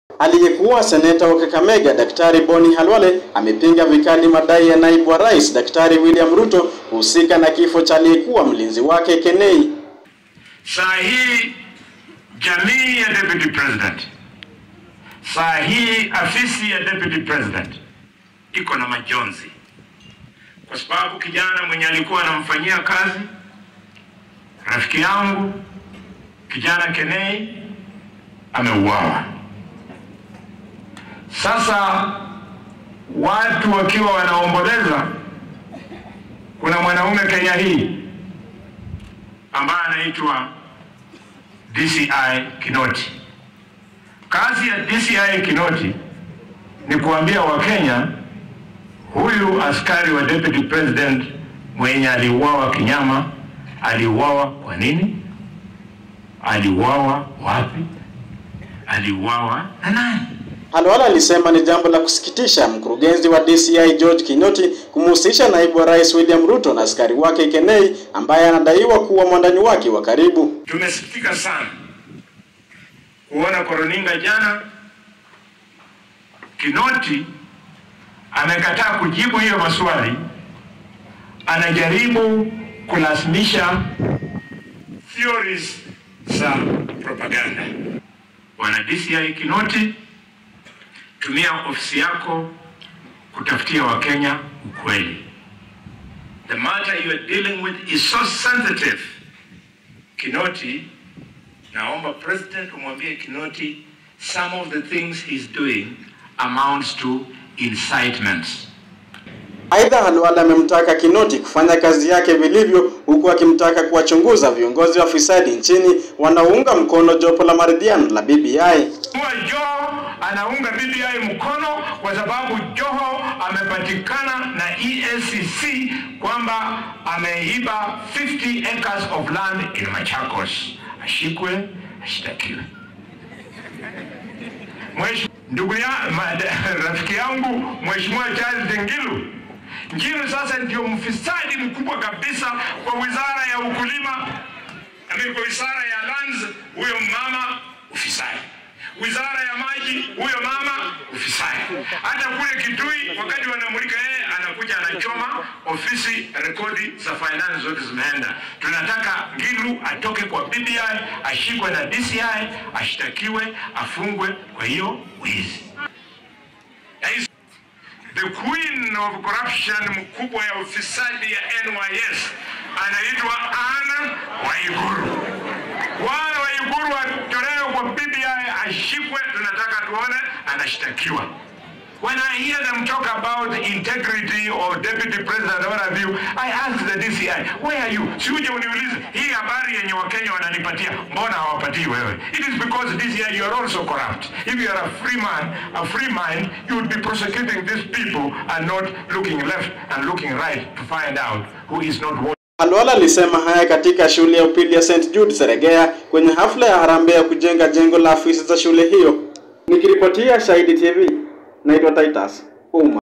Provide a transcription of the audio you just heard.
Aliyekuwa seneta wa Kakamega Daktari Boni Halwale amepinga vikali madai ya naibu wa rais Daktari William Ruto kuhusika na kifo cha aliyekuwa mlinzi wake Kenei. Saa hii jamii ya deputy president, saa hii afisi ya deputy president iko na majonzi kwa sababu kijana mwenye alikuwa anamfanyia kazi, rafiki yangu kijana Kenei, ameuawa. Sasa watu wakiwa wanaomboleza, kuna mwanaume Kenya hii ambaye anaitwa DCI Kinoti. Kazi ya DCI Kinoti ni kuambia Wakenya huyu askari wa deputy president mwenye aliuawa kinyama, aliuawa kwa nini? Aliuawa wapi? Aliuawa na nani? Halwale alisema ni jambo la kusikitisha mkurugenzi wa DCI George Kinoti kumhusisha naibu wa rais William Ruto na askari wake Kenei ambaye anadaiwa kuwa mwandani wake wa karibu. Tumesikitika sana kuona kwa runinga jana Kinoti amekataa kujibu hiyo maswali, anajaribu kulazimisha theories za propaganda. Wana DCI Kinoti, tumia ofisi yako kutafutia Wakenya ukweli. The matter you are dealing with is so sensitive. Kinoti, naomba president umwambie Kinoti, some of the things he's doing amounts to incitements. Aidha, Halwale amemtaka Kinoti kufanya kazi yake vilivyo, huku akimtaka kuwachunguza viongozi wa fisadi nchini wanaounga mkono jopo la maridhiano la BBI. Joho anaunga BBI mkono kwa sababu Joho amepatikana na EACC kwamba ameiba 50 acres of land in Machakos. Ashikwe, ashitakiwe. Ndugu ya rafiki yangu Mheshimiwa Charles Ngilu sasa ndio mfisadi mkubwa kabisa kwa wizara ya ukulima, kwa wizara ya lands, huyo mama ufisadi. Wizara ya maji, huyo mama ufisadi. Hata kule Kitui wakati wanamulika yeye anakuja anachoma ofisi, rekodi za finance zote zimeenda. Tunataka Ngilu atoke kwa BBI, ashikwe na DCI, ashitakiwe, afungwe kwa hiyo wizi. The queen of corruption mkubwa ya ufisadi ya NYS anaitwa Anne Waiguru. Wale Waiguru atolewe kwa BBI, ashikwe, tunataka tuone anashtakiwa. When I hear them talk about integrity or deputy president or what have you, I ask the DCI, where are you? Siuje uniulize, hii habari yenye Wakenya wananipatia, mbona hawapatii wewe? It is because DCI, you are also corrupt. If you are a free mind, you would be prosecuting these people and not looking left and looking right to find out who is not what. Halwale alisema haya katika shule ya upili ya St. Jude Seregea kwenye hafla ya harambee ya kujenga jengo la afisi za shule hiyo. Nikiripotia Shahidi TV, naitwa Titus Uma.